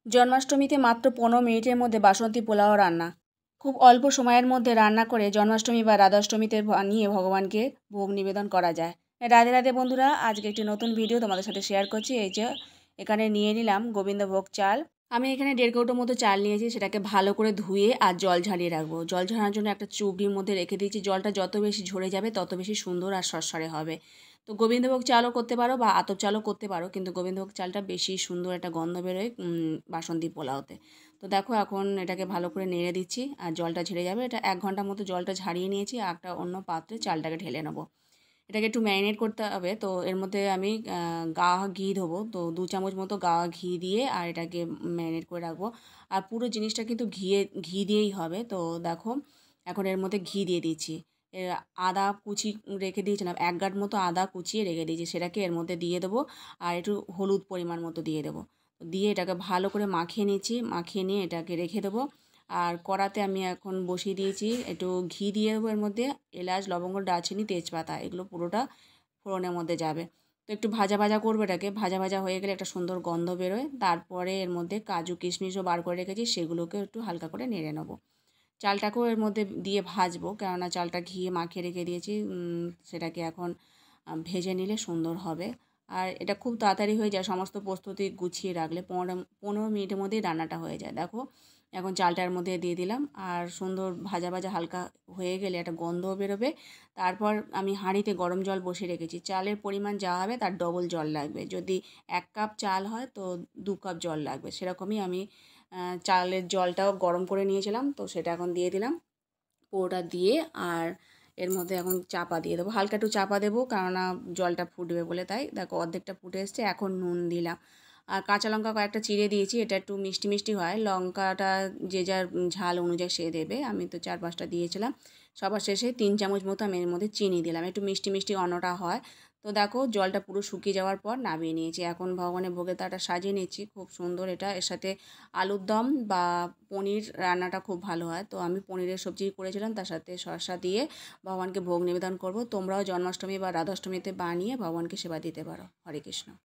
জন্মাষ্টমীতে মাত্র 15 মিনিটের মধ্যে বাসন্তী পোলাও রান্না। খুব অল্প সময়ের মধ্যে রান্না করে জন্মাষ্টমী বা রাধাষ্টমীতে বানিয়ে ভগবানকে ভোগ নিবেদন করা যায়। রাধে রাধে বন্ধুরা, আজকে একটি নতুন ভিডিও তোমাদের সাথে শেয়ার করছি। এই যে এখানে নিয়ে নিলাম গোবিন্দভোগ চাল। আমি এখানে 1.5 কৌটো মতো চাল নিয়েছি, সেটাকে ভালো করে ধুয়ে আর জল ঝরিয়ে রাখবো। জল ঝরানোর জন্য একটা চুবড়ির মধ্যে রেখে দিয়েছি। জলটা যত বেশি ঝরে যাবে তত বেশি সুন্দর আর সরসরে হবে। তো গোবিন্দভোগ চালও করতে পারো বা আতপ চালও করতে পারো, কিন্তু গোবিন্দভোগ চালটা বেশি সুন্দর একটা গন্ধ বেরোয় বাসন্তী পোলাওতে। তো দেখো এখন এটাকে ভালো করে নেড়ে দিচ্ছি আর জলটা ঝরে যাবে। এটা 1 ঘন্টা মতো জলটা ঝারিয়ে নিয়েছি, আর একটা অন্য পাত্রে চালটাকে ঢেলে নেবো। এটাকে একটু ম্যারিনেট করতে হবে। তো এর মধ্যে আমি গাওয়া ঘি দেবো, তো 2 চামচ মতো গাওয়া ঘি দিয়ে আর এটাকে ম্যারিনেট করে রাখবো। আর পুরো জিনিসটা কিন্তু ঘি দিয়েই হবে। তো দেখো এখন এর মধ্যে ঘি দিয়ে দিচ্ছি। আদা কুচি রেখে দিয়েছিলাম, 1 গাঁট মতো আদা কুচিয়ে রেখে দিয়েছি, সেটাকে এর মধ্যে দিয়ে দেবো। আর একটু হলুদ পরিমাণ মতো দিয়ে দেবো। দিয়ে এটাকে ভালো করে মাখিয়ে নিচ্ছি, মাখিয়ে নিয়ে এটাকে রেখে দেবো। আর কড়াতে আমি এখন বসিয়ে দিয়েছি, একটু ঘি দিয়ে দেবো এর মধ্যে। এলাচ, লবঙ্গ, দারচিনি, তেজপাতা এগুলো পুরোটা ফোড়নের মধ্যে যাবে। তো একটু ভাজা ভাজা করবো এটাকে। ভাজা ভাজা হয়ে গেলে একটা সুন্দর গন্ধ বেরোয়। তারপরে এর মধ্যে কাজু কিশমিশও বার করে রেখেছি, সেগুলোকে একটু হালকা করে নেড়ে নেবো। চালটাকেও এর মধ্যে দিয়ে ভাজবো, কেননা চালটা ঘিয়ে মাখিয়ে রেখে দিয়েছি। সেটাকে এখন ভেজে নিলে সুন্দর হবে। আর এটা খুব তাড়াতাড়ি হয়ে যায়, সমস্ত প্রস্তুতি গুছিয়ে রাখলে 15 মিনিটের মধ্যেই রান্নাটা হয়ে যায়। দেখো এখন চালটার মধ্যে দিয়ে দিলাম, আর সুন্দর ভাজা ভাজা হালকা হয়ে গেলে একটা গন্ধও বেরোবে। তারপর আমি হাঁড়িতে গরম জল বসিয়ে রেখেছি। চালের পরিমাণ যা হবে তার ডবল জল লাগবে। যদি 1 কাপ চাল হয় তো 2 কাপ জল লাগবে। সেরকমই আমি চালের জলটাও গরম করে নিয়েছিলাম, তো সেটা এখন দিয়ে দিলাম পুরোটা দিয়ে। আর এর মধ্যে এখন চাপা দিয়ে দেবো, হালকা একটু চাপা দেবো, কেননা জলটা ফুটবে বলে। তাই দেখো অর্ধেকটা ফুটে এসছে। এখন নুন দিলাম, আর কাঁচা লঙ্কা কয়েকটা চিড়ে দিয়েছি। এটা একটু মিষ্টি মিষ্টি হয়, লঙ্কাটা যে যার ঝাল অনুযায়ী সে দেবে। আমি তো 4-5টা দিয়েছিলাম। সবার শেষে 3 চামচ মতো আমি এর মধ্যে চিনি দিলাম, একটু মিষ্টি মিষ্টি অন্নটা হয়। তো দেখো জলটা পুরো শুকিয়ে যাওয়ার পর নামিয়ে নিয়েছি। এখন ভগবানের ভোগের থালাটা সাজিয়ে নিচ্ছি, খুব সুন্দর। এটা এর সাথে আলুর দম বা পনির রান্নাটা খুব ভালো হয়। তো আমি পনিরের সবজি করেছিলাম, তার সাথে শসা দিয়ে ভগবানকে ভোগ নিবেদন করব। তোমরাও জন্মাষ্টমী বা রাধাষ্টমীতে বানিয়ে ভগবানকে সেবা দিতে পারো। হরে কৃষ্ণ।